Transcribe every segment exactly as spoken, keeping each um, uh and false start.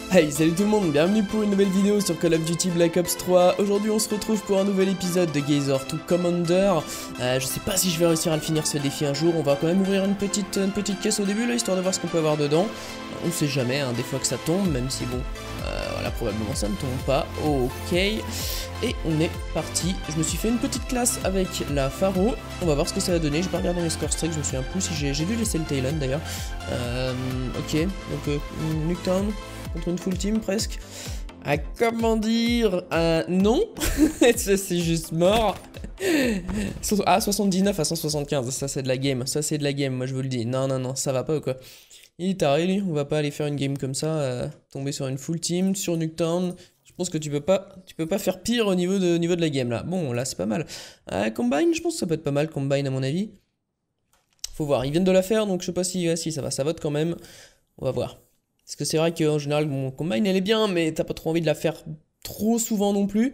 Hey, salut tout le monde, bienvenue pour une nouvelle vidéo sur Call of Duty Black Ops trois. Aujourd'hui on se retrouve pour un nouvel épisode de Gazer to Commander. euh, Je sais pas si je vais réussir à le finir ce défi un jour. On va quand même ouvrir une petite, une petite caisse au début là, histoire de voir ce qu'on peut avoir dedans. On sait jamais, hein, des fois que ça tombe, même si bon, euh, voilà, probablement ça ne tombe pas. Ok, et on est parti. Je me suis fait une petite classe avec la Pharo. On va voir ce que ça va donner. J'ai pas regardé mes scores streaks, je me souviens plus si j'ai dû laisser le Talon d'ailleurs. euh, Ok, donc euh, Nuketown contre une full team presque. Ah, comment dire, euh, non. C'est juste mort. Ah, soixante-dix-neuf à cent soixante-quinze, ça c'est de la game, ça c'est de la game, moi je vous le dis. Non, non, non, ça va pas ou quoi. Il est taré lui, on va pas aller faire une game comme ça, euh, tomber sur une full team, sur Nuketown. Je pense que tu peux pas, tu peux pas faire pire au niveau de, niveau de la game là. Bon, là c'est pas mal. Euh, Combine, je pense que ça peut être pas mal, Combine à mon avis. Faut voir, ils viennent de la faire, donc je sais pas si, ah, si ça va, ça vote quand même. On va voir. Parce que c'est vrai qu'en général, mon Combine elle est bien, mais t'as pas trop envie de la faire trop souvent non plus.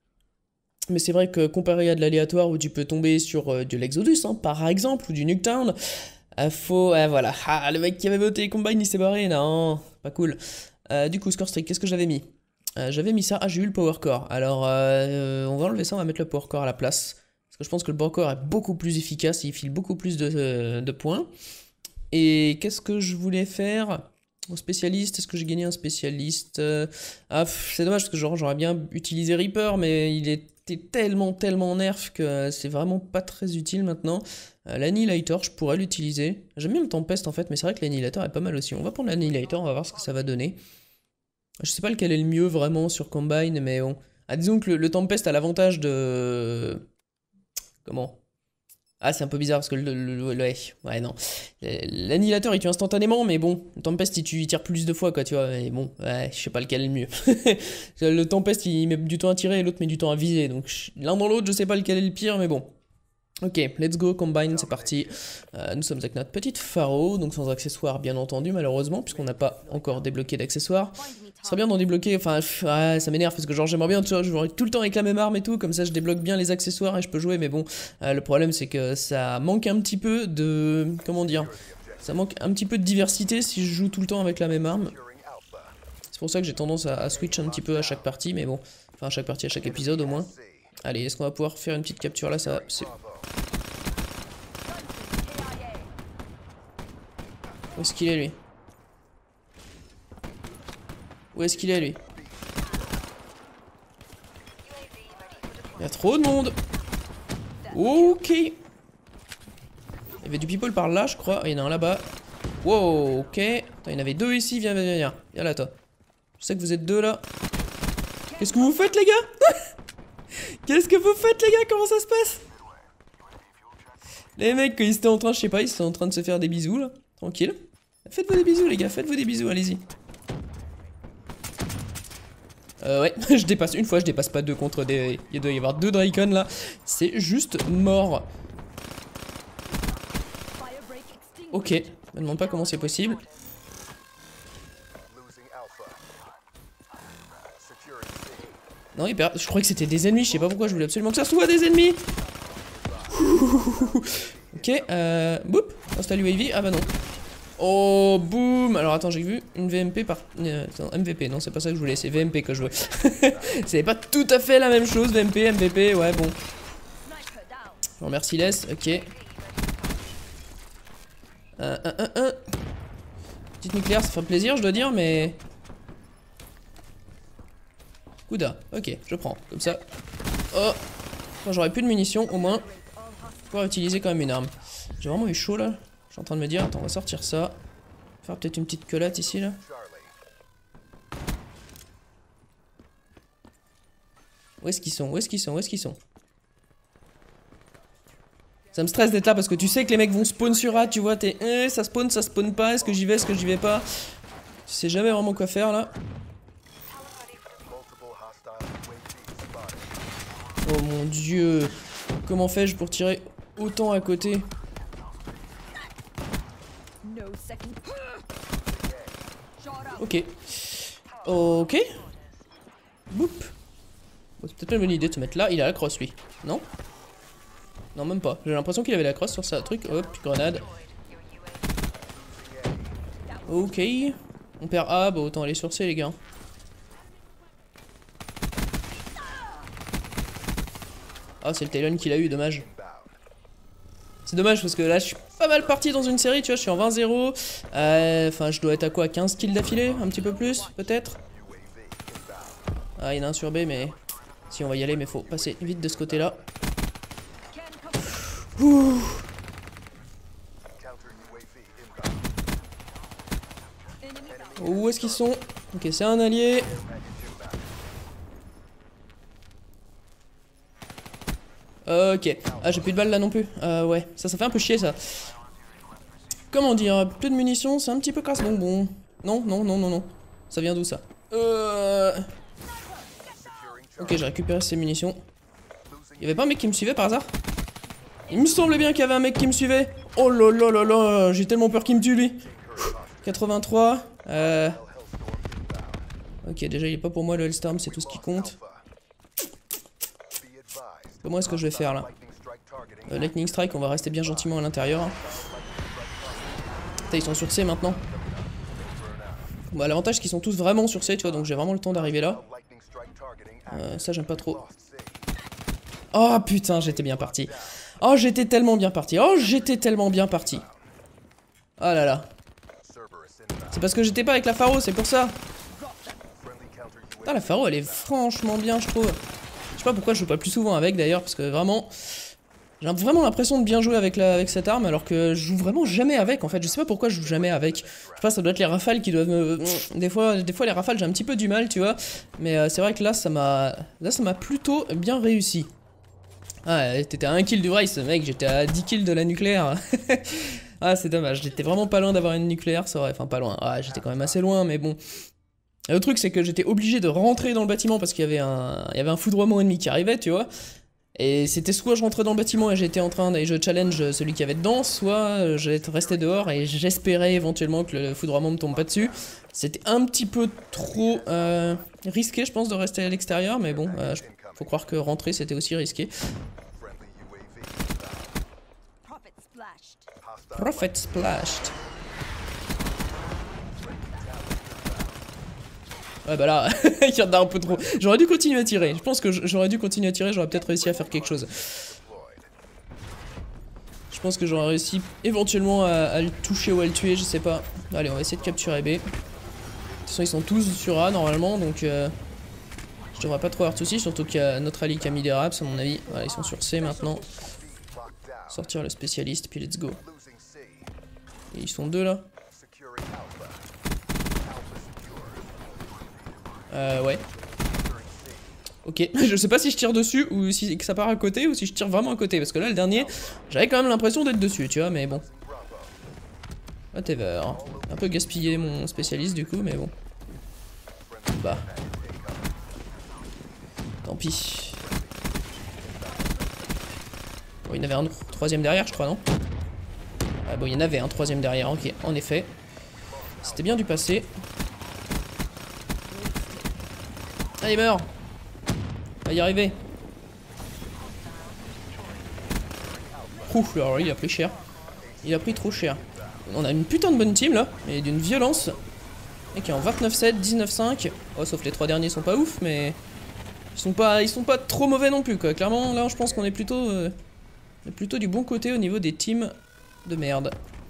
Mais c'est vrai que comparé à de l'aléatoire où tu peux tomber sur euh, de l'Exodus, hein, par exemple, ou du Nuketown, euh, faut... Euh, voilà. Ah, le mec qui avait voté Combine, il s'est barré. Non, pas cool. Euh, du coup, score streak, qu'est-ce que j'avais mis euh, J'avais mis ça. Ah, j'ai eu le Power Core. Alors, euh, on va enlever ça, on va mettre le Power Core à la place. Parce que je pense que le Power Core est beaucoup plus efficace, il file beaucoup plus de, euh, de points. Et qu'est-ce que je voulais faire au spécialiste? Est-ce que j'ai gagné un spécialiste? euh... Ah, c'est dommage parce que genre j'aurais bien utilisé Reaper, mais il était tellement tellement nerf que c'est vraiment pas très utile maintenant. Euh, L'Annihilator, je pourrais l'utiliser. J'aime bien le Tempest en fait, mais c'est vrai que l'Annihilator est pas mal aussi. On va prendre l'Annihilator, on va voir ce que ça va donner. Je sais pas lequel est le mieux vraiment sur Combine, mais bon. Ah, disons que le, le Tempest a l'avantage de... Comment? Ah, c'est un peu bizarre parce que le... le, le, le ouais, ouais, non. L'annihilateur il tue instantanément, mais bon, le Tempest il, tue, il tire plus de fois, quoi, tu vois. Et bon, ouais, je sais pas lequel est le mieux. Le Tempest il met du temps à tirer et l'autre met du temps à viser. Donc l'un dans l'autre, je sais pas lequel est le pire, mais bon. Ok, let's go, Combine, c'est parti. Euh, nous sommes avec notre petite Pharo, donc sans accessoires bien entendu, malheureusement, puisqu'on n'a pas encore débloqué d'accessoires. Ce serait bien d'en débloquer, enfin, pff, ouais, ça m'énerve parce que genre j'aimerais bien, tu vois, je jouerais tout le temps avec la même arme et tout, comme ça je débloque bien les accessoires et je peux jouer, mais bon, euh, le problème c'est que ça manque un petit peu de, comment dire, ça manque un petit peu de diversité si je joue tout le temps avec la même arme. C'est pour ça que j'ai tendance à, à switch un petit peu à chaque partie, mais bon, enfin à chaque partie, à chaque épisode au moins. Allez, est-ce qu'on va pouvoir faire une petite capture là? Ça, c'est... Où est-ce qu'il est lui? Où est-ce qu'il est lui? Il y a trop de monde. Ok. Il y avait du people par là je crois. Oh, il y en a un là-bas. Wow, ok. Attends, il y en avait deux ici, viens, viens, viens. Viens là toi. Je sais que vous êtes deux là. Qu'est-ce que vous faites les gars? Qu'est-ce que vous faites les gars? Comment ça se passe? Les mecs, quand ils étaient en train, je sais pas, ils étaient en train de se faire des bisous là. Tranquille. Faites-vous des bisous les gars, faites-vous des bisous, allez-y. Euh ouais, je dépasse, une fois je dépasse pas deux contre des... Il doit y avoir deux Dracon là. C'est juste mort. Ok, je me demande pas comment c'est possible. Non, il perd... je croyais que c'était des ennemis, je sais pas pourquoi je voulais absolument que ça soit des ennemis. Ok, euh... Boop, installe U A V, ah bah non. Oh, boum. Alors attends, j'ai vu une V M P par... Euh, attends, M V P, non c'est pas ça que je voulais, c'est V M P que je veux. C'est pas tout à fait la même chose, V M P, M V P, ouais bon. Je remercie Les, ok. Un, un, un, un. Petite nucléaire, ça ferait plaisir, je dois dire, mais... Kouda, ok, je prends, comme ça. Oh, quand j'aurai plus de munitions, au moins, pouvoir utiliser quand même une arme. J'ai vraiment eu chaud là. Je suis en train de me dire, attends, on va sortir ça. Faire peut-être une petite collate ici, là. Où est-ce qu'ils sont? Où est-ce qu'ils sont? Où est-ce qu'ils sont? Ça me stresse d'être là parce que tu sais que les mecs vont spawn sur A, tu vois, t'es... Eh, ça spawn, ça spawn pas, est-ce que j'y vais, est-ce que j'y vais pas? Tu sais jamais vraiment quoi faire, là. Oh mon dieu. Comment fais-je pour tirer autant à côté? Ok. Ok. Boop. Bon, c'est peut-être pas une bonne idée de se mettre là. Il a la crosse lui. Non? Non, même pas. J'ai l'impression qu'il avait la crosse sur sa truc. Hop, grenade. Ok. On perd A, bah autant aller sur C les gars. Ah, c'est le Talon qui l'a eu, dommage. C'est dommage parce que là je suis pas mal parti dans une série, tu vois, je suis en vingt zéro. Euh, Enfin, je dois être à quoi, quinze kills d'affilée, un petit peu plus, peut-être. Ah, il y en a un sur B, mais si on va y aller, mais faut passer vite de ce côté-là. Ouh. Où est-ce qu'ils sont? Ok, c'est un allié. Ok. Ah, j'ai plus de balles là non plus. Euh, ouais, ça, ça fait un peu chier ça. Comment dire? Plus de munitions, c'est un petit peu casse-bonbon. Non, non, non, non, non. Ça vient d'où ça? Euh... Ok, j'ai récupéré ces munitions. Y'avait pas un mec qui me suivait par hasard? Il me semblait bien qu'il y avait un mec qui me suivait. Oh là là là là, j'ai tellement peur qu'il me tue lui. quatre-vingt-trois. Euh... Ok, déjà il est pas pour moi le Hellstorm, c'est tout ce qui compte. Comment est-ce que je vais faire là? euh, Lightning Strike, on va rester bien gentiment à l'intérieur. Ils sont sur C maintenant. Bah, l'avantage c'est qu'ils sont tous vraiment sur C, tu vois, donc j'ai vraiment le temps d'arriver là. Euh, ça j'aime pas trop. Oh putain, j'étais bien parti. Oh, j'étais tellement bien parti. Oh, j'étais tellement bien parti. Oh là là. C'est parce que j'étais pas avec la Pharo, c'est pour ça. Putain, la Pharo elle est franchement bien, je trouve. Je sais pas pourquoi je joue pas plus souvent avec d'ailleurs, parce que vraiment... J'ai vraiment l'impression de bien jouer avec, la, avec cette arme, alors que je joue vraiment jamais avec, en fait. Je sais pas pourquoi je joue jamais avec. Je sais pas, ça doit être les rafales qui doivent me... Des fois, des fois les rafales, j'ai un petit peu du mal, tu vois. Mais euh, c'est vrai que là, ça m'a... Là, ça m'a plutôt bien réussi. Ah, t'étais à un kill du Rice, mec, j'étais à dix kills de la nucléaire. Ah, c'est dommage, j'étais vraiment pas loin d'avoir une nucléaire, ça aurait... Enfin, pas loin. Ah, j'étais quand même assez loin, mais bon... Et le truc, c'est que j'étais obligé de rentrer dans le bâtiment parce qu'il y avait un... Il y avait un foudroiement ennemi qui arrivait, tu vois. Et c'était soit je rentrais dans le bâtiment et j'étais en train et je challenge celui qui avait dedans, soit j'étais resté dehors et j'espérais éventuellement que le foudroiement me tombe pas dessus. C'était un petit peu trop euh, risqué, je pense, de rester à l'extérieur, mais bon, euh, faut croire que rentrer c'était aussi risqué. Prophet splashed. Ouais bah là, il y en a un peu trop. J'aurais dû continuer à tirer. Je pense que j'aurais dû continuer à tirer, j'aurais peut-être réussi à faire quelque chose. Je pense que j'aurais réussi éventuellement à, à le toucher ou à le tuer, je sais pas. Allez, on va essayer de capturer B. De toute façon, ils sont tous sur A normalement, donc euh, je devrais pas trop avoir de soucis, surtout qu'il y a notre allié qui a mis des raps à mon avis. Voilà, ils sont sur C maintenant. Sortir le spécialiste, puis let's go. Et ils sont deux là. Euh, ouais. Ok, je sais pas si je tire dessus ou si que ça part à côté ou si je tire vraiment à côté. Parce que là, le dernier, j'avais quand même l'impression d'être dessus, tu vois, mais bon. Whatever. Un peu gaspillé mon spécialiste du coup, mais bon. Bah. Tant pis. Bon, il y en avait un troisième derrière, je crois, non? Ah bon, il y en avait un troisième derrière, ok, en effet. C'était bien du passé. Allez, meurs! On va y arriver. Ouf, alors il a pris cher. Il a pris trop cher. On a une putain de bonne team là, et d'une violence. Et qui est en vingt-neuf sept, dix-neuf cinq. Oh, sauf les trois derniers sont pas ouf, mais ils sont pas, ils sont pas trop mauvais non plus quoi. Clairement, là, je pense qu'on est plutôt, euh, on est plutôt du bon côté au niveau des teams de merde.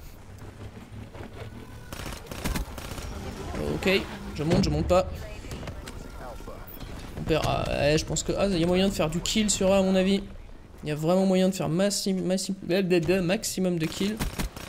Ok, je monte, je monte pas. On perd. Ah, ouais, je pense que ah, il y a moyen de faire du kill sur A à mon avis. Il y a vraiment moyen de faire massi massi maximum de kills.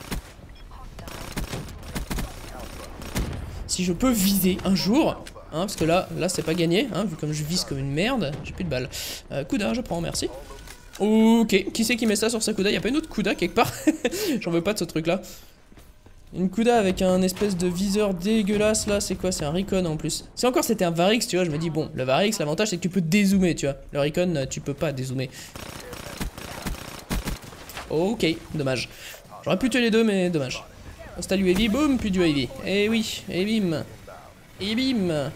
Si je peux viser un jour, hein, parce que là, là c'est pas gagné, hein, vu comme je vise comme une merde, j'ai plus de balles. Euh, Kuda, je prends, merci. Ok, qui c'est qui met ça sur sa Kuda? Y'a pas une autre Kuda quelque part? J'en veux pas de ce truc là. Une Kuda avec un espèce de viseur dégueulasse là, c'est quoi? C'est un Recon en plus. Si encore c'était un Varix, tu vois, je me dis bon, le Varix, l'avantage c'est que tu peux dézoomer, tu vois. Le Recon, tu peux pas dézoomer. Ok, dommage. J'aurais pu tuer les deux, mais dommage. Installe U A V, boum, puis du U A V. Eh oui, et bim. Et bim.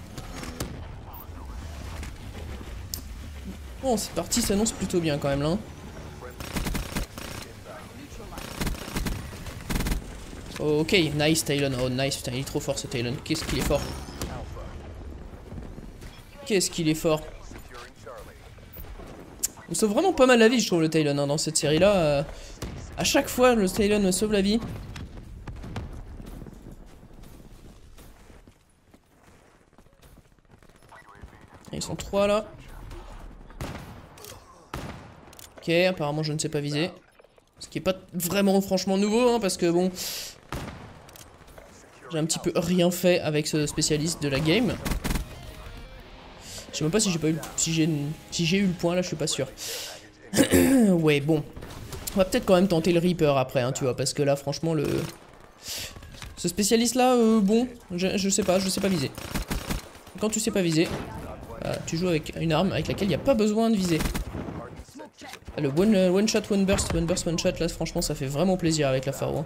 Bon, c'est parti, ça s'annonce plutôt bien quand même là. Oh, ok, nice Talon. Oh nice, putain il est trop fort ce Talon. Qu'est-ce qu'il est fort. Qu'est-ce qu'il est fort. Il me sauve vraiment pas mal la vie je trouve le Talon hein, dans cette série là. Euh, à chaque fois le Talon me sauve la vie. Ils sont trois là. Ok, apparemment je ne sais pas viser. Ce qui est pas vraiment franchement nouveau hein, parce que bon... J'ai un petit peu rien fait avec ce spécialiste de la game. Je sais même pas si j'ai pas eu si j'ai si j'ai eu le point là, je suis pas sûr. Ouais, bon. On va peut-être quand même tenter le Reaper après hein, tu vois, parce que là franchement le ce spécialiste là euh, bon, je, je sais pas, je sais pas viser. Quand tu sais pas viser, bah, tu joues avec une arme avec laquelle il n'y a pas besoin de viser. Le one, one shot, one burst, one burst, one shot, là franchement ça fait vraiment plaisir avec la Pharaon.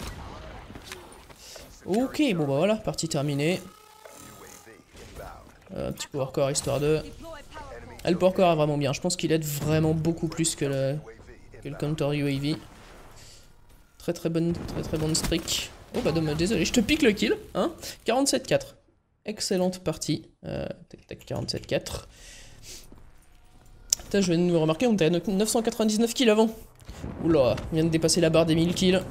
Ok, bon bah voilà, partie terminée. Euh, un petit power core histoire de... Ah, le power core est vraiment bien, je pense qu'il aide vraiment beaucoup plus que le, que le counter U A V. Très très bonne, très très bonne streak. Oh bah dommage, désolé, je te pique le kill, hein. quarante-sept quatre. Excellente partie. Euh, tac tac, quarante-sept quatre. Putain, je viens de me remarquer, on était à neuf cent quatre-vingt-dix-neuf kills avant. Oula, on vient de dépasser la barre des mille kills.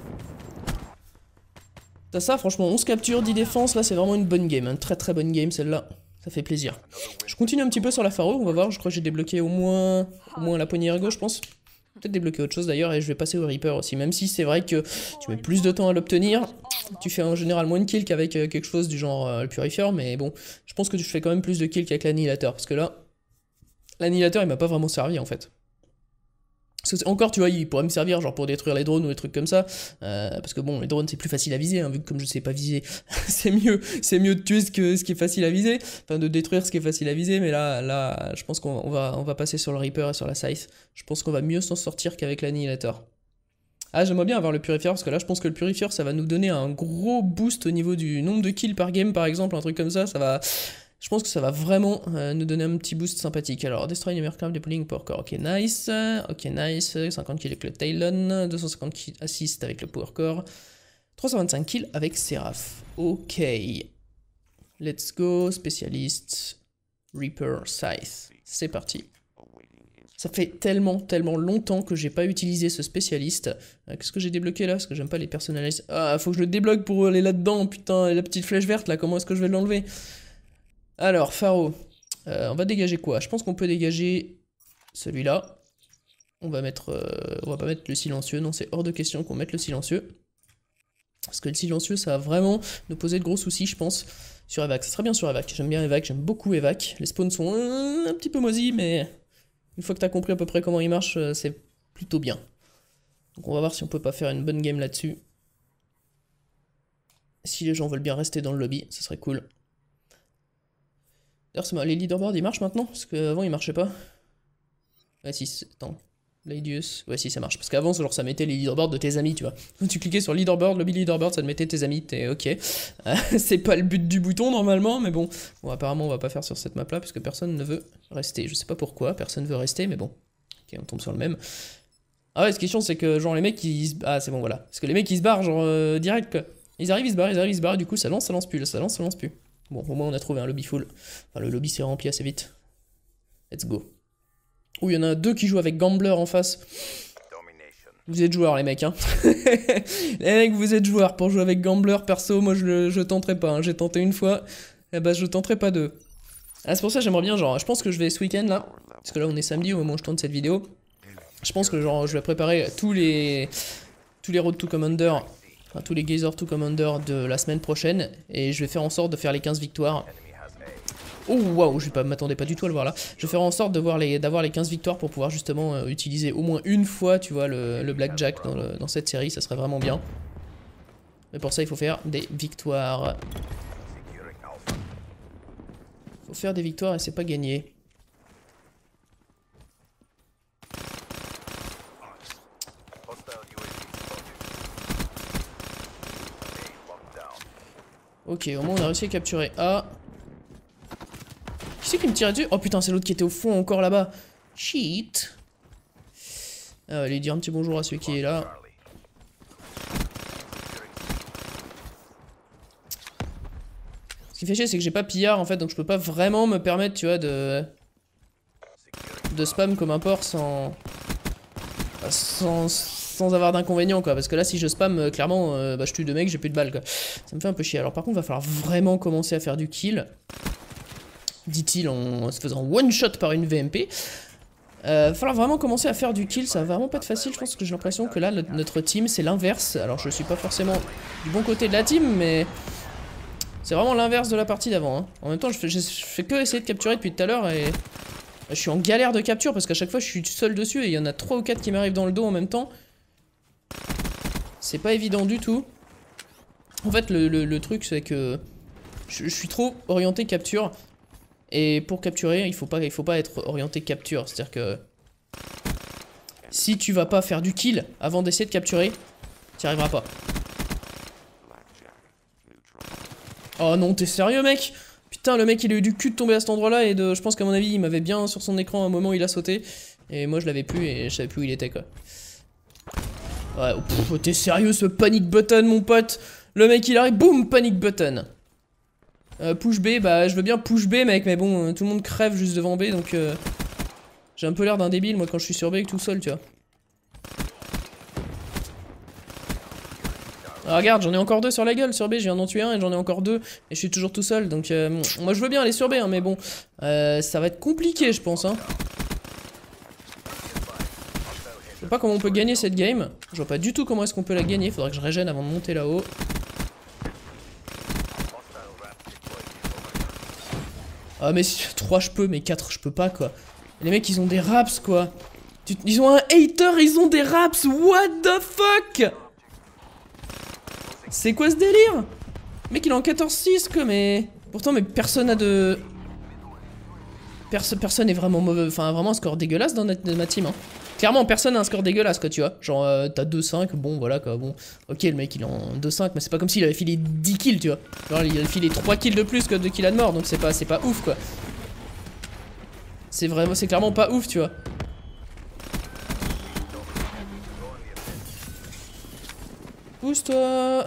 T'as ça, franchement, onze captures, dix défenses, là c'est vraiment une bonne game, une très très bonne game celle-là. Ça fait plaisir. Je continue un petit peu sur la Pharaon, on va voir, je crois que j'ai débloqué au moins, au moins la poignée ergo, je pense. Peut-être débloquer autre chose d'ailleurs, et je vais passer au Reaper aussi, même si c'est vrai que tu mets plus de temps à l'obtenir. Tu fais en général moins de kills qu'avec euh, quelque chose du genre euh, le Purifier, mais bon, je pense que tu fais quand même plus de kills qu'avec l'annihilateur, parce que là, l'annihilateur il m'a pas vraiment servi en fait. Parce que encore tu vois il pourrait me servir genre pour détruire les drones ou des trucs comme ça, euh, parce que bon les drones c'est plus facile à viser hein, vu que comme je sais pas viser c'est mieux c'est mieux de tuer ce, que, ce qui est facile à viser, enfin de détruire ce qui est facile à viser, mais là là je pense qu'on va, on va passer sur le Reaper et sur la Scythe. Je pense qu'on va mieux s'en sortir qu'avec l'annihilateur. Ah j'aimerais bien avoir le Purifier parce que là je pense que le Purifier ça va nous donner un gros boost au niveau du nombre de kills par game par exemple, un truc comme ça, ça va... Je pense que ça va vraiment euh, nous donner un petit boost sympathique. Alors, Destroy Never Craft, Deploying Power Core. Ok, nice. Ok, nice. cinquante kills avec le Talon. deux cent cinquante kills assist avec le Power Core. trois cent vingt-cinq kills avec Seraph. Ok. Let's go. Spécialiste. Reaper, Scythe. C'est parti. Ça fait tellement, tellement longtemps que j'ai pas utilisé ce spécialiste. Euh, Qu'est-ce que j'ai débloqué là? Parce que j'aime pas les personnaliser. Ah, faut que je le débloque pour aller là-dedans. Putain, la petite flèche verte là, comment est-ce que je vais l'enlever? Alors, Pharaon, euh, on va dégager quoi? Je pense qu'on peut dégager celui-là. On va mettre, euh, on va pas mettre le silencieux, non c'est hors de question qu'on mette le silencieux. Parce que le silencieux ça va vraiment nous poser de gros soucis je pense sur Evac. Ça serait bien sur Evac, j'aime bien Evac, j'aime beaucoup Evac. Les spawns sont euh, un petit peu moisis mais une fois que t'as compris à peu près comment ils marchent, euh, c'est plutôt bien. Donc on va voir si on peut pas faire une bonne game là-dessus. Si les gens veulent bien rester dans le lobby, ça serait cool. D'ailleurs, les leaderboards ils marchent maintenant, parce qu'avant ils marchaient pas. Ouais, si, attends. Ladius. Ouais, si, ça marche. Parce qu'avant, genre, ça mettait les leaderboards de tes amis, tu vois. Quand tu cliquais sur leaderboard, lobby leaderboard, ça te mettait tes amis, t'es ok. Euh, c'est pas le but du bouton normalement, mais bon. Bon, apparemment, on va pas faire sur cette map là, puisque personne ne veut rester. Je sais pas pourquoi, personne veut rester, mais bon. Ok, on tombe sur le même. Ah ouais, ce qui est chiant, c'est que, genre, les mecs ils se. Ah, c'est bon, voilà. Parce que les mecs ils se barrent, genre, euh, direct, quoi. Ils arrivent, ils se barrent, ils arrivent, ils se barrent, et du coup, ça lance, ça lance plus, ça lance, ça lance plus. Bon, au moins on a trouvé un lobby full. Enfin, le lobby s'est rempli assez vite. Let's go. Ouh, il y en a deux qui jouent avec Gambler en face. Vous êtes joueurs, les mecs, hein. Les mecs, vous êtes joueurs pour jouer avec Gambler. Perso, moi, je, le, je tenterai pas. Hein. J'ai tenté une fois. Eh ben, je tenterai pas deux. Ah, c'est pour ça que j'aimerais bien, genre, je pense que je vais ce week-end, là. Parce que là, on est samedi au moment où je tourne cette vidéo. Je pense que, genre, je vais préparer tous les... Tous les Road to Commander... Enfin, tous les Geyser to Commander de la semaine prochaine. Et je vais faire en sorte de faire les quinze victoires. Oh waouh, je m'attendais pas du tout à le voir là. Je vais faire en sorte d'avoir les, d'avoir les quinze victoires pour pouvoir justement euh, utiliser au moins une fois, tu vois, le, le Blackjack dans, le, dans cette série. Ça serait vraiment bien. Mais pour ça, il faut faire des victoires. Il faut faire des victoires et c'est pas gagné. Ok, au moins on a réussi à capturer A. Qui c'est qui me tirait dessus? Oh putain, c'est l'autre qui était au fond encore là-bas. Cheat. Ah, allez dire un petit bonjour à celui qui est là. Ce qui fait chier, c'est que j'ai pas pillard en fait, donc je peux pas vraiment me permettre, tu vois, de... de spam comme un porc sans... sans, sans avoir d'inconvénients, quoi. Parce que là, si je spam, euh, clairement, euh, bah, je tue deux mecs, j'ai plus de balles, quoi. Ça me fait un peu chier. Alors par contre, va falloir vraiment commencer à faire du kill. Dit-il en se faisant one shot par une V M P. Euh, va falloir vraiment commencer à faire du kill, ça va vraiment pas être facile. Je pense que j'ai l'impression que là, notre, notre team, c'est l'inverse. Alors je suis pas forcément du bon côté de la team, mais... c'est vraiment l'inverse de la partie d'avant. Hein. En même temps, je fais, je fais que essayer de capturer depuis tout à l'heure et... je suis en galère de capture parce qu'à chaque fois je suis seul dessus et il y en a trois ou quatre qui m'arrivent dans le dos en même temps. C'est pas évident du tout. En fait, le, le, le truc, c'est que... Je, je suis trop orienté capture. Et pour capturer, il faut pas, il faut pas être orienté capture. C'est-à-dire que... si tu vas pas faire du kill avant d'essayer de capturer, tu n'y arriveras pas. Oh non, t'es sérieux, mec? Putain, le mec, il a eu du cul de tomber à cet endroit-là. Et de, je pense qu'à mon avis, il m'avait bien sur son écran à un moment où il a sauté. Et moi, je l'avais plus et je savais plus où il était, quoi. Ouais, oh, t'es sérieux, ce panic button, mon pote? Le mec, il arrive, boum, panic button. Euh, push B, bah je veux bien push B mec, mais bon, euh, tout le monde crève juste devant B, donc euh, j'ai un peu l'air d'un débile moi quand je suis sur B tout seul, tu vois. Alors regarde, j'en ai encore deux sur la gueule, sur B, je viens d'en tuer un et j'en ai encore deux, et je suis toujours tout seul, donc euh, moi je veux bien aller sur B, hein, mais bon, euh, ça va être compliqué je pense, hein. Je sais pas comment on peut gagner cette game, je vois pas du tout comment est-ce qu'on peut la gagner, faudrait que je régène avant de monter là-haut. Ah mais trois je peux, mais quatre je peux pas quoi. Les mecs ils ont des raps quoi. Ils ont un hater, ils ont des raps, what the fuck? C'est quoi ce délire? Le mec il est en quatorze six quoi, mais... pourtant mais personne a de... Perso personne est vraiment mauvais, enfin vraiment un score dégueulasse dans notre, ma team hein. Clairement personne a un score dégueulasse quoi tu vois. Genre euh, t'as deux cinq, bon voilà quoi, bon. Ok le mec il est en deux cinq mais c'est pas comme s'il avait filé dix kills tu vois. Genre il a filé trois kills de plus que deux kills à de mort donc c'est pas, c'est pas ouf quoi. C'est vraiment, c'est clairement pas ouf tu vois. Pousse-toi.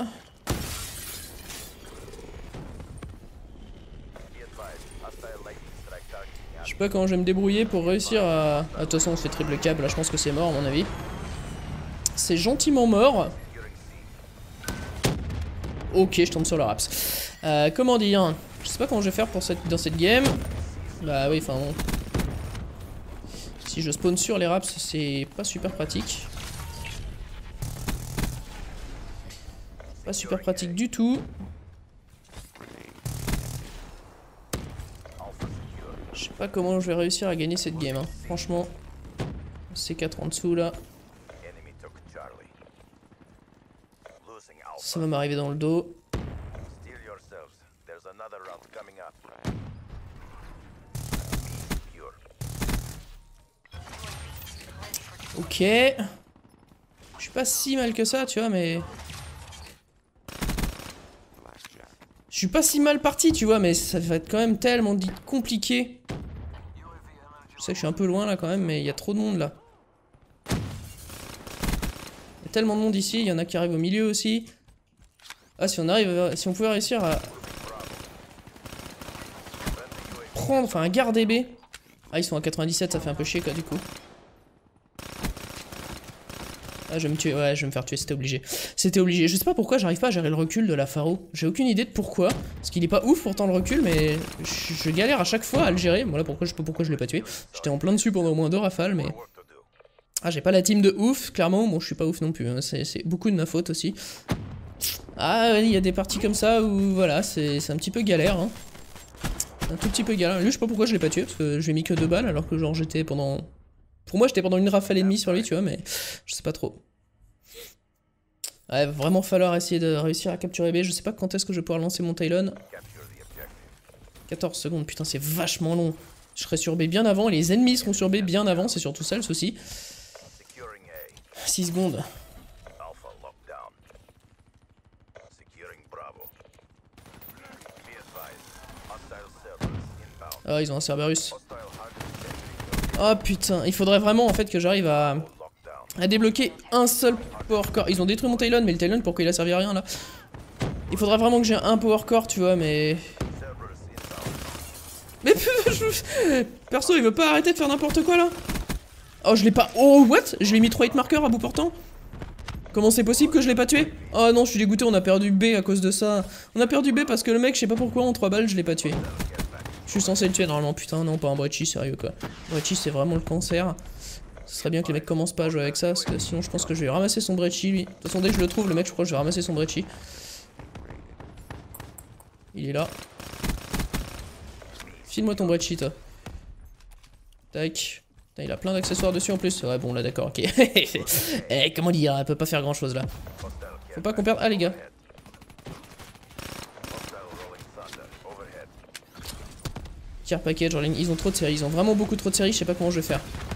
Je sais pas comment je vais me débrouiller pour réussir à... Ah, de toute façon on se fait triple cap là, je pense que c'est mort à mon avis. C'est gentiment mort. Ok, je tombe sur le raps. Euh, comment dire? Je sais pas comment je vais faire pour cette... dans cette game. Bah oui, enfin bon. Si je spawn sur les raps, c'est pas super pratique. Pas super pratique du tout. Je sais pas comment je vais réussir à gagner cette game, hein. Franchement. C quatre en dessous là. Ça va m'arriver dans le dos. Ok. Je suis pas si mal que ça, tu vois, mais... Je suis pas si mal parti, tu vois, mais ça va être quand même tellement dit compliqué. Je sais que je suis un peu loin là quand même, mais il y a trop de monde là. Il y a tellement de monde ici, il y en a qui arrivent au milieu aussi. Ah, si on arrive, si on pouvait réussir à prendre, enfin à garder B. Ah, ils sont à quatre-vingt-dix-sept, ça fait un peu chier quoi du coup. Ah, je vais me tuer, ouais, je vais me faire tuer, c'était obligé. C'était obligé. Je sais pas pourquoi j'arrive pas à gérer le recul de la Pharo. J'ai aucune idée de pourquoi. Parce qu'il est pas ouf pourtant le recul, mais je, je galère à chaque fois à le gérer. Voilà pourquoi je sais pas pourquoi je l'ai pas tué. J'étais en plein dessus pendant au moins deux rafales, mais... Ah, j'ai pas la team de ouf, clairement. Bon, je suis pas ouf non plus. Hein. C'est beaucoup de ma faute aussi. Ah, il y a des parties comme ça où, voilà, c'est un petit peu galère. Hein. Un tout petit peu galère. Lui, je sais pas pourquoi je l'ai pas tué, parce que je lui ai mis que deux balles, alors que genre j'étais pendant... Pour moi, j'étais pendant une rafale et demie sur lui, tu vois, mais je sais pas trop. Ouais, va vraiment falloir essayer de réussir à capturer B. Je sais pas quand est-ce que je vais pouvoir lancer mon Talon. quatorze secondes, putain, c'est vachement long. Je serai sur B bien avant, et les ennemis seront sur B bien avant, c'est surtout ça le souci. six secondes. Ah, ils ont un Cerberus. Oh putain, il faudrait vraiment en fait que j'arrive à... à débloquer un seul power core. Ils ont détruit mon Talon, mais le Talon pourquoi il a servi à rien là? Il faudrait vraiment que j'ai un power core, tu vois, mais... Mais je... Perso, il veut pas arrêter de faire n'importe quoi là. Oh, je l'ai pas... Oh, what? Je lui ai mis trois hit markers à bout portant. Comment c'est possible que je l'ai pas tué? Oh non, je suis dégoûté, on a perdu B à cause de ça. On a perdu B parce que le mec, je sais pas pourquoi, en trois balles, je l'ai pas tué. Je suis censé le tuer normalement, putain, non, pas un Brecci, sérieux quoi. Brecci, c'est vraiment le cancer. Ce serait bien que les mecs commencent pas à jouer avec ça, parce que sinon je pense que je vais ramasser son Brecci, lui. De toute façon, dès que je le trouve, le mec, je crois que je vais ramasser son Brecci. Il est là. File-moi ton Brecci, toi. Tac. Putain, il a plein d'accessoires dessus en plus. Ouais, bon, là, d'accord, ok. Eh, comment dire, elle peut pas faire grand chose là. Faut pas qu'on perde. Ah, les gars. Care package, ils ont trop de séries. Ils ont vraiment beaucoup trop de séries. Je sais pas comment je vais faire.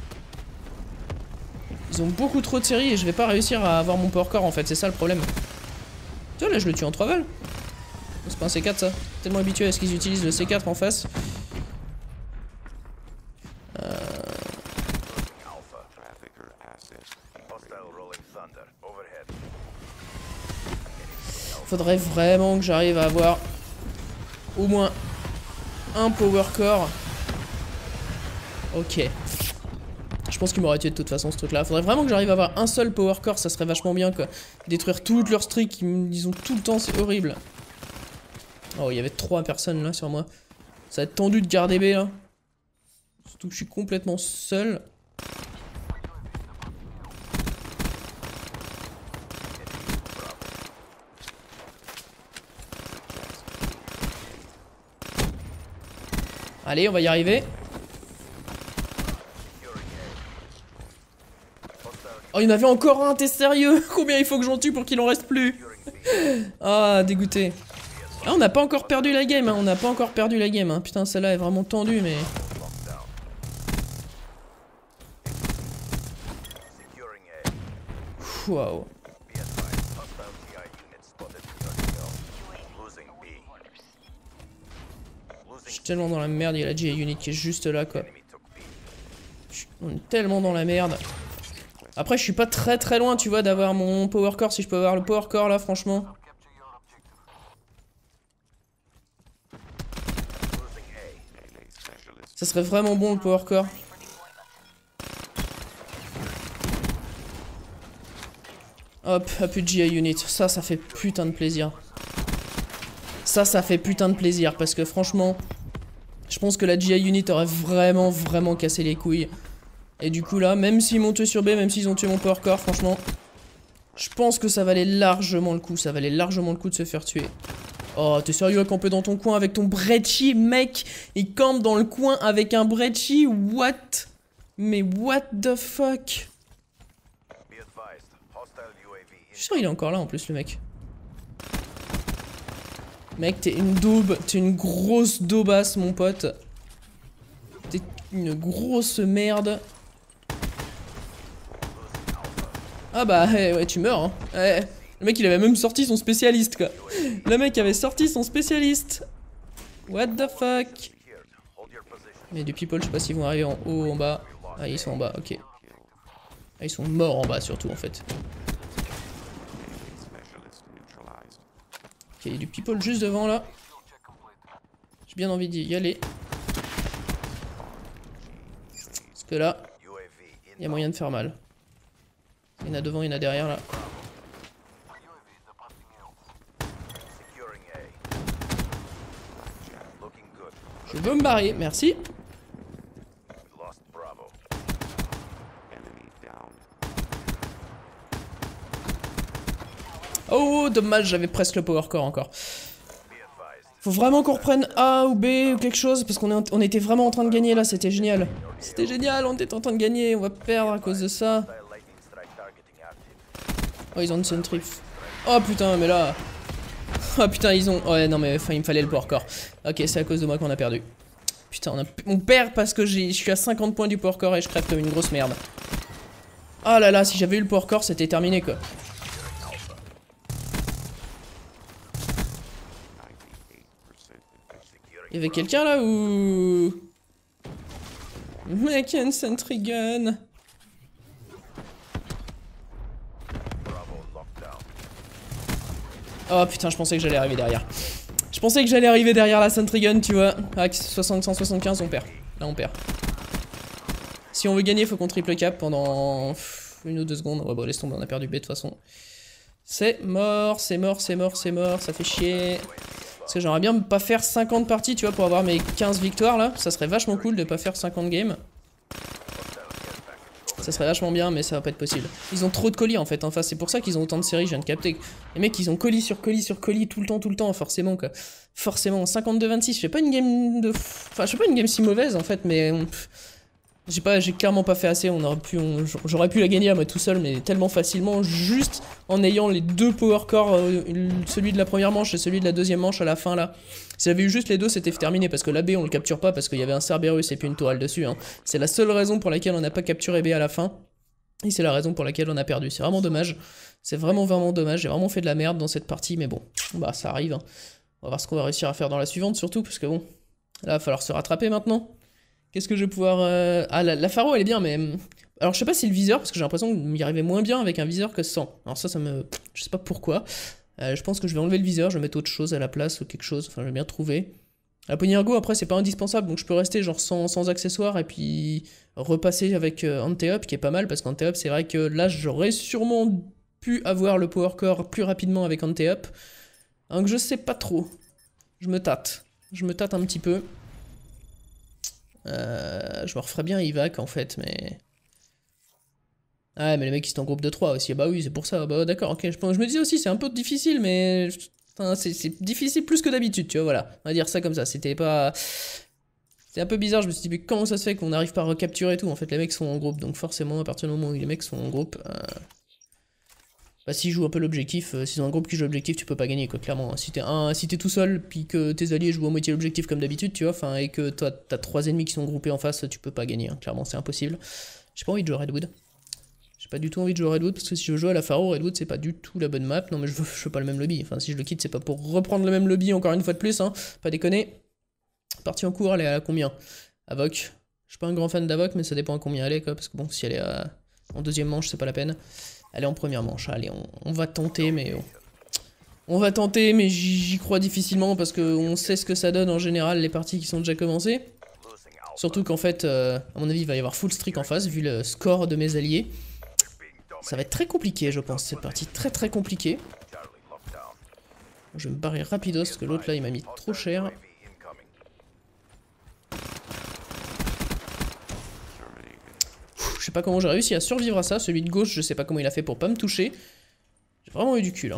Ils ont beaucoup trop de séries et je vais pas réussir à avoir mon power core en fait. C'est ça le problème. Tu vois, là, je le tue en trois balles. C'est pas un C quatre ça. Tellement habitué à ce qu'ils utilisent le C quatre en face. Euh... Faudrait vraiment que j'arrive à avoir au moins un power core. Ok. Je pense qu'il m'aurait tué de toute façon ce truc là. Faudrait vraiment que j'arrive à avoir un seul power core, ça serait vachement bien quoi. Détruire toutes leurs streaks, ils ont tout le temps, c'est horrible. Oh, il y avait trois personnes là sur moi. Ça va être tendu de garder B là. Surtout que je suis complètement seul. Allez, on va y arriver. Oh, il y en avait encore un, t'es sérieux? Combien il faut que j'en tue pour qu'il en reste plus? Ah, dégoûté. Ah, on n'a pas encore perdu la game, hein. On n'a pas encore perdu la game, hein. Putain, celle-là est vraiment tendue, mais... Waouh. Je suis tellement dans la merde, il y a la G A unit qui est juste là, quoi. On est tellement dans la merde. Après, je suis pas très très loin, tu vois, d'avoir mon power core. Si je peux avoir le power core là, franchement. Ça serait vraiment bon le power core. Hop, à plus de G A unit. Ça, ça fait putain de plaisir. Ça, ça fait putain de plaisir parce que franchement, je pense que la G A unit aurait vraiment vraiment cassé les couilles. Et du coup là, même s'ils m'ont tué sur B, même s'ils ont tué mon power core, franchement, je pense que ça valait largement le coup. Ça valait largement le coup de se faire tuer. Oh, t'es sérieux à camper dans ton coin avec ton Brecci, mec? Il campe dans le coin avec un Brecci? What? Mais what the fuck? Je suis sûr il est encore là en plus le mec. Mec, t'es une daube, t'es une grosse daubasse mon pote. T'es une grosse merde. Ah bah ouais, ouais tu meurs hein. Ouais. Le mec il avait même sorti son spécialiste quoi. Le mec avait sorti son spécialiste. What the fuck. Mais du people je sais pas s'ils vont arriver en haut, en bas. Ah ils sont en bas, ok. Ah ils sont morts en bas surtout en fait. Ok, il y a du people juste devant là. J'ai bien envie d'y aller. Parce que là, il y a moyen de faire mal. Il y en a devant, il y en a derrière là. Je veux me barrer, merci. Oh, dommage, j'avais presque le power core encore. Faut vraiment qu'on reprenne A ou B ou quelque chose, parce qu'on on était vraiment en train de gagner là, c'était génial. C'était génial, on était en train de gagner, on va perdre à cause de ça. Oh, ils ont une sentry. Oh putain, mais là... Oh putain, ils ont... Ouais, non mais enfin, il me fallait le power core. Ok, c'est à cause de moi qu'on a perdu. Putain, on, a... on perd parce que je suis à cinquante points du power core et je crève comme une grosse merde. Ah là là, si j'avais eu le power core, c'était terminé quoi. Il y avait quelqu'un là ou... Mec, il y a une sentry gun. Oh putain, je pensais que j'allais arriver derrière. Je pensais que j'allais arriver derrière la Sentry Gun, tu vois. Ah, soixante, cent soixante-quinze, on perd. Là, on perd. Si on veut gagner, il faut qu'on triple cap pendant une ou deux secondes. Ouais, bon, laisse tomber, on a perdu B de toute façon. C'est mort, c'est mort, c'est mort, c'est mort, ça fait chier. Parce que j'aimerais bien pas faire cinquante parties, tu vois, pour avoir mes quinze victoires, là. Ça serait vachement cool de pas faire cinquante games. Ça serait vachement bien, mais ça va pas être possible. Ils ont trop de colis, en fait, enfin, c'est pour ça qu'ils ont autant de séries, je viens de capter. Les mecs, ils ont colis sur colis sur colis, tout le temps, tout le temps, forcément, quoi. Forcément, cinquante-deux vingt-six, je fais pas une game de... Enfin, je fais pas une game si mauvaise, en fait, mais... J'ai pas, j'ai clairement pas fait assez, on aurait pu, j'aurais pu la gagner à moi tout seul, mais tellement facilement, juste en ayant les deux power core, euh, celui de la première manche et celui de la deuxième manche à la fin là. Si j'avais eu juste les deux, c'était terminé, parce que la B on le capture pas, parce qu'il y avait un Cerberus et puis une tourelle dessus. Hein. C'est la seule raison pour laquelle on n'a pas capturé B à la fin, et c'est la raison pour laquelle on a perdu. C'est vraiment dommage, c'est vraiment vraiment dommage, j'ai vraiment fait de la merde dans cette partie, mais bon, bah ça arrive. Hein. On va voir ce qu'on va réussir à faire dans la suivante surtout, parce que bon, là il va falloir se rattraper maintenant. Qu'est-ce que je vais pouvoir... Euh... Ah, la, la Pharo, elle est bien, mais... Alors, je sais pas si le viseur, parce que j'ai l'impression qu'il y arrivait moins bien avec un viseur que sans. Alors ça, ça me... Je sais pas pourquoi. Euh, je pense que je vais enlever le viseur, je vais mettre autre chose à la place, ou quelque chose. Enfin, je vais bien trouver. La poignée ergo, après, c'est pas indispensable, donc je peux rester genre sans, sans accessoires, et puis repasser avec euh, Anti-Up, qui est pas mal, parce qu'Anti-Up, c'est vrai que là, j'aurais sûrement pu avoir le Power Core plus rapidement avec Anti-Up. Donc je sais pas trop. Je me tâte. Je me tâte un petit peu. Euh, je me referais bien Evac en fait, mais... Ah mais les mecs ils sont en groupe de trois aussi, bah oui c'est pour ça, bah d'accord, ok, je, je me disais aussi c'est un peu difficile, mais... Enfin, c'est difficile plus que d'habitude, tu vois, voilà, on va dire ça comme ça, c'était pas... C'était un peu bizarre, je me suis dit mais comment ça se fait qu'on n'arrive pas à recapturer tout, en fait les mecs sont en groupe, donc forcément à partir du moment où les mecs sont en groupe... Euh... Bah s'ils jouent un peu l'objectif, euh, s'ils ont un groupe qui joue l'objectif, tu peux pas gagner quoi, clairement. Si t'es un, si t'es tout seul, puis que tes alliés jouent à moitié l'objectif comme d'habitude, tu vois, enfin, et que toi t'as trois ennemis qui sont groupés en face, tu peux pas gagner, hein. Clairement c'est impossible. J'ai pas envie de jouer Redwood. J'ai pas du tout envie de jouer Redwood, parce que si je veux jouer à la Pharo, Redwood c'est pas du tout la bonne map, non mais je veux, je veux pas le même lobby, enfin si je le quitte c'est pas pour reprendre le même lobby encore une fois de plus, hein, pas déconner. Partie en cours, elle est à combien? Avoc. Je suis pas un grand fan d'Avoc, mais ça dépend à combien elle est, quoi, parce que bon, si elle est à... en deuxième manche, c'est pas la peine. Elle est en première manche, allez, on, on va tenter, mais... On, on va tenter, mais j'y crois difficilement, parce qu'on sait ce que ça donne en général, les parties qui sont déjà commencées. Surtout qu'en fait, euh, à mon avis, il va y avoir full streak en face, vu le score de mes alliés. Ça va être très compliqué, je pense, cette partie, très très compliquée. Je vais me barrer rapidos, parce que l'autre là, il m'a mis trop cher. Je sais pas comment j'ai réussi à survivre à ça, celui de gauche je sais pas comment il a fait pour pas me toucher. J'ai vraiment eu du cul hein.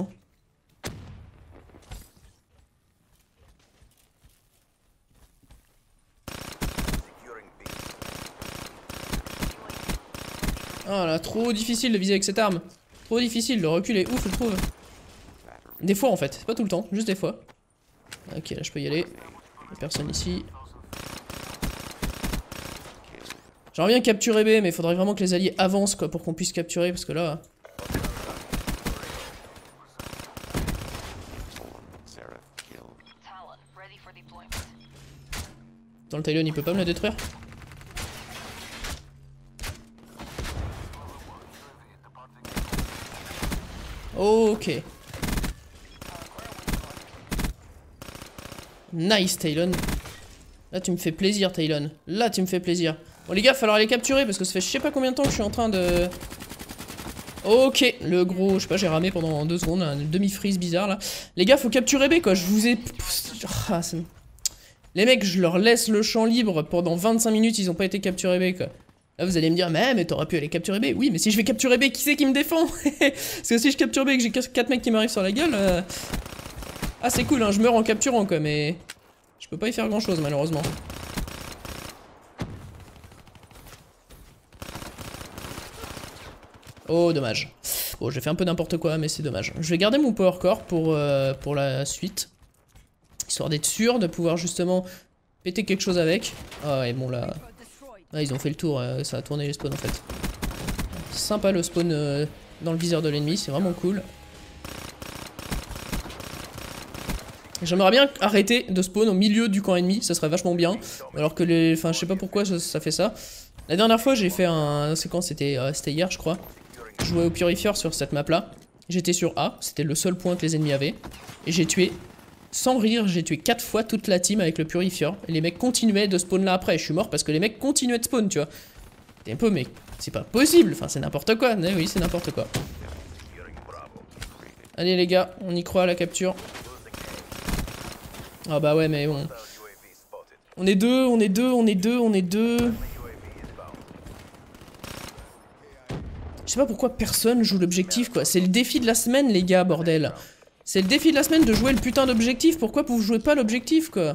Ah là, trop difficile de viser avec cette arme. Trop difficile, le recul est ouf je trouve. Des fois en fait, c'est pas tout le temps, juste des fois. Ok là je peux y aller, y'a personne ici. J'aimerais bien capturer B, mais il faudrait vraiment que les alliés avancent quoi pour qu'on puisse capturer, parce que là... Dans le Talon, il peut pas me la détruire? Ok. Nice Talon. Là tu me fais plaisir Talon. Là tu me fais plaisir. Bon les gars, il va falloir les capturer parce que ça fait je sais pas combien de temps que je suis en train de... Ok, le gros, je sais pas, j'ai ramé pendant deux secondes, un demi-freeze bizarre là. Les gars, faut capturer B quoi, je vous ai... Ah, les mecs, je leur laisse le champ libre pendant vingt-cinq minutes, ils ont pas été capturés B quoi. Là vous allez me dire, mais, mais t'aurais pu aller capturer B. Oui, mais si je vais capturer B, qui c'est qui me défend? Parce que si je capture B et que j'ai quatre mecs qui m'arrivent sur la gueule... Euh... Ah c'est cool, hein, je meurs en capturant quoi, mais... Je peux pas y faire grand chose malheureusement. Oh dommage. Bon j'ai fait un peu n'importe quoi mais c'est dommage. Je vais garder mon power core pour, euh, pour la suite. Histoire d'être sûr de pouvoir justement péter quelque chose avec. Ah ouais bon là... Ah ils ont fait le tour, euh, ça a tourné les spawns en fait. Sympa le spawn euh, dans le viseur de l'ennemi, c'est vraiment cool. J'aimerais bien arrêter de spawn au milieu du camp ennemi, ça serait vachement bien. Alors que les... Enfin je sais pas pourquoi ça, ça fait ça. La dernière fois j'ai fait un... C'est quand c'était euh, c'était hier je crois. Je jouais au Purifier sur cette map là. J'étais sur A, c'était le seul point que les ennemis avaient. Et j'ai tué sans rire, j'ai tué quatre fois toute la team avec le purifieur. Et les mecs continuaient de spawn là après. Je suis mort parce que les mecs continuaient de spawn, tu vois. T'es un peu, mais c'est pas possible. Enfin, c'est n'importe quoi. Eh oui, c'est n'importe quoi. Allez, les gars, on y croit à la capture. Ah bah ouais, mais bon. On est deux, on est deux, on est deux, on est deux. Je sais pas pourquoi personne joue l'objectif, quoi. C'est le défi de la semaine, les gars, bordel. C'est le défi de la semaine de jouer le putain d'objectif. Pourquoi vous jouez pas l'objectif, quoi?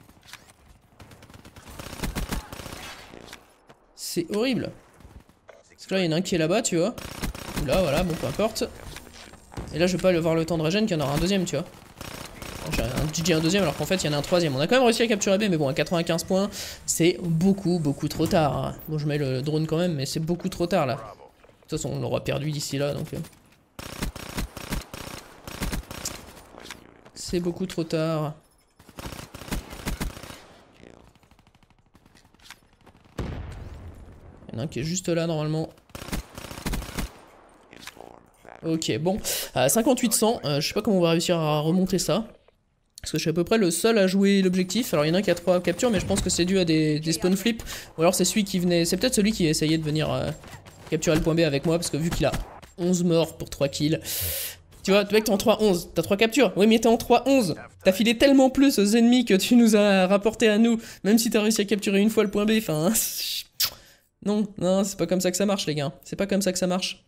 C'est horrible. Parce que là, il y en a un qui est là-bas, tu vois. Ou là, voilà, bon, peu importe. Et là, je vais pas avoir le temps de régène qu'il y en aura un deuxième, tu vois. J'ai un G G un deuxième, alors qu'en fait, il y en a un troisième. On a quand même réussi à capturer B, mais bon, à quatre-vingt-quinze points, c'est beaucoup, beaucoup trop tard. Bon, je mets le drone quand même, mais c'est beaucoup trop tard, là. De toute façon, on l'aura perdu d'ici là, donc... C'est beaucoup trop tard. Il y en a un qui est juste là, normalement. Ok, bon. À cinquante-huit cents, euh, je sais pas comment on va réussir à remonter ça. Parce que je suis à peu près le seul à jouer l'objectif. Alors il y en a un qui a trois captures, mais je pense que c'est dû à des, des spawn flips. Ou alors c'est celui qui venait... C'est peut-être celui qui essayait de venir euh, capturer le point B avec moi. Parce que vu qu'il a onze morts pour trois kills... Tu vois, mec, t'es en trois onze, t'as trois captures. Oui, mais t'es en trois onze. T'as filé tellement plus aux ennemis que tu nous as rapporté à nous. Même si t'as réussi à capturer une fois le point B. Enfin... Non, non, c'est pas comme ça que ça marche, les gars. C'est pas comme ça que ça marche.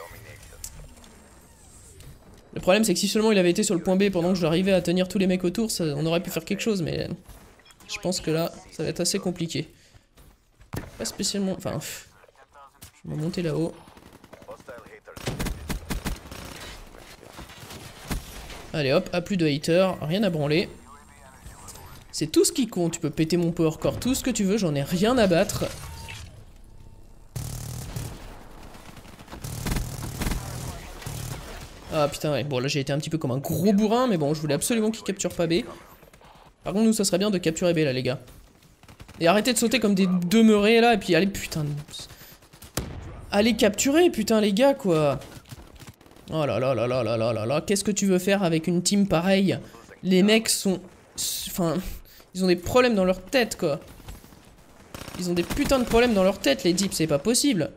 Le problème, c'est que si seulement il avait été sur le point B pendant que j'arrivais à tenir tous les mecs autour, ça, on aurait pu faire quelque chose, mais je pense que là, ça va être assez compliqué. Pas spécialement... Enfin, pff, je vais monter là-haut. Allez hop, à plus de haters, rien à branler. C'est tout ce qui compte, tu peux péter mon power core, tout ce que tu veux, j'en ai rien à battre. Ah putain, ouais. Bon là j'ai été un petit peu comme un gros bourrin, mais bon, je voulais absolument qu'il capture pas B. Par contre, nous, ça serait bien de capturer B là, les gars. Et arrêtez de sauter comme des demeurés là, et puis allez, putain. Allez capturer, putain, les gars, quoi. Oh là là là là là là là là, qu'est-ce que tu veux faire avec une team pareille? Les mecs sont... Enfin, ils ont des problèmes dans leur tête, quoi. Ils ont des putains de problèmes dans leur tête, les dips, c'est pas possible.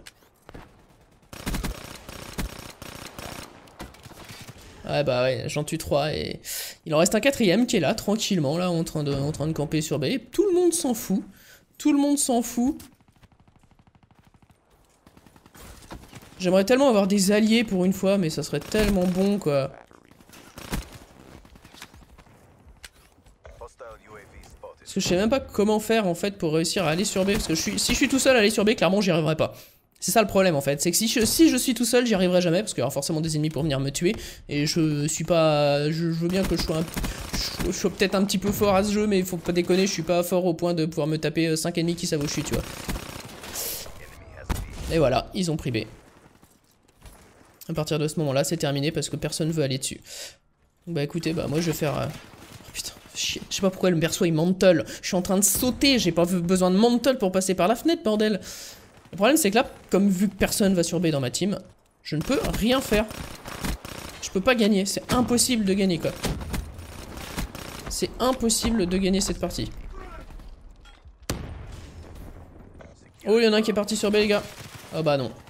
Ouais bah ouais, j'en tue trois et... Il en reste un quatrième qui est là, tranquillement, là, en train de, en train de camper sur B. Tout le monde s'en fout. Tout le monde s'en fout. J'aimerais tellement avoir des alliés pour une fois, mais ça serait tellement bon, quoi. Parce que je sais même pas comment faire, en fait, pour réussir à aller sur B. Parce que je suis, si je suis tout seul à aller sur B, clairement, j'y arriverai pas. C'est ça le problème, en fait. C'est que si je, si je suis tout seul, j'y arriverai jamais. Parce qu'il y aura forcément des ennemis pour venir me tuer. Et je suis pas... Je, je veux bien que je sois un... Je, je sois peut-être un petit peu fort à ce jeu, mais il faut pas déconner, je suis pas fort au point de pouvoir me taper cinq ennemis qui savent où je suis, tu vois. Et voilà, ils ont pris B. À partir de ce moment-là, c'est terminé parce que personne veut aller dessus. Bah écoutez, bah moi je vais faire... Euh... Oh, putain, chier. Je sais pas pourquoi le perso il mantle. Je suis en train de sauter, j'ai pas besoin de mantle pour passer par la fenêtre, bordel. Le problème c'est que là, comme vu que personne va sur B dans ma team, je ne peux rien faire. Je peux pas gagner, c'est impossible de gagner, quoi. C'est impossible de gagner cette partie. Oh, il y en a un qui est parti sur B, les gars. Oh bah non.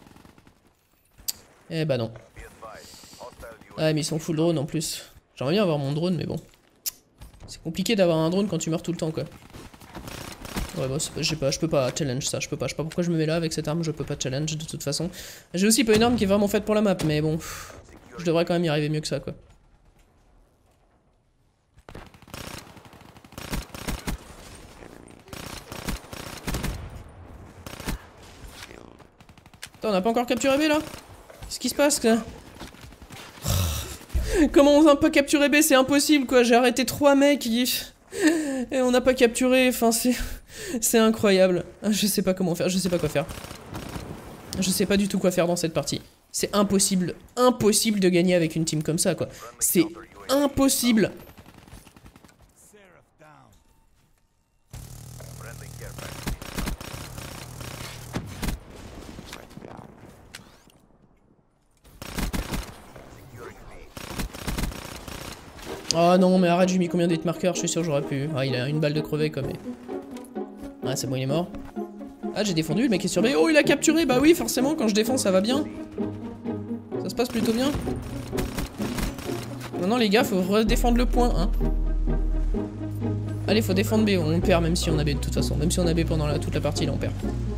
Eh bah non. Ah mais ils sont full drone en plus. J'aimerais bien avoir mon drone mais bon. C'est compliqué d'avoir un drone quand tu meurs tout le temps, quoi. Ouais bah je pas, je peux pas challenge ça, je peux pas. Je sais pas pourquoi je me mets là avec cette arme, je peux pas challenge de toute façon. J'ai aussi pas une arme qui est vraiment faite pour la map mais bon. Pff, je devrais quand même y arriver mieux que ça, quoi. Attends, on n'a pas encore capturé B là? Qu'est-ce qui se passe, là? Comment on n'a pas capturé B? C'est impossible, quoi. J'ai arrêté trois mecs et on n'a pas capturé. Enfin, c'est... C'est incroyable. Je sais pas comment faire. Je sais pas quoi faire. Je sais pas du tout quoi faire dans cette partie. C'est impossible. Impossible de gagner avec une team comme ça, quoi. C'est impossible. Oh non, mais arrête, j'ai mis combien d'hit marqueurs? Je suis sûr j'aurais pu. Ah, il a une balle de crevé comme. Ah, c'est bon, il est mort. Ah, j'ai défendu, le mec est surveillé. Oh, il a capturé. Bah oui, forcément, quand je défends, ça va bien. Ça se passe plutôt bien. Maintenant, les gars, faut redéfendre le point, hein. Allez, faut défendre B. On perd même si on a B de toute façon. Même si on a B pendant la, toute la partie, là, on perd.